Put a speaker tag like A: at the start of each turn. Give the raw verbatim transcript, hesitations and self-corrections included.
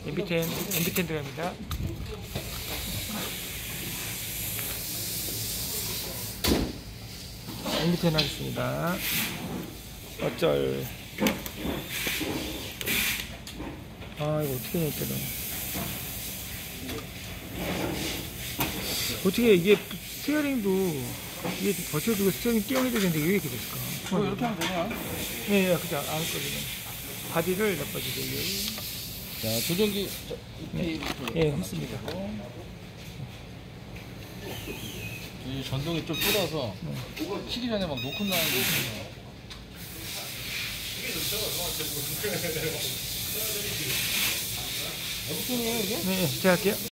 A: 엠비텐, 엠비텐 들어갑니다. 엠비텐 하겠습니다. 어쩔. 아, 이거 어떻게 해야 되나. 어떻게 이게 스티어링도 이게 버텨주고 스티어링 띄워야 되는데 왜 이렇게 됐을까?
B: 뭐 이렇게 하면 되냐?
A: 네, 네, 그죠. 안 했거든요. 바디를 나빠지게.
B: 자, 조종기
A: 네, 예, 했습니다.
B: 이 전동이 좀 뚫어서
A: 네.
B: 치기 전에 막 노크 나는 게 있어요. 어떻게 해요 이게?
A: 네, 제가 할게요.